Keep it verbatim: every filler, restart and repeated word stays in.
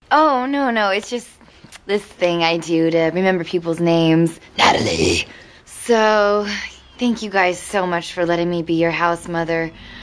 Oh, no, no, it's just this thing I do to remember people's names. Natalie. So, thank you guys so much for letting me be your house mother.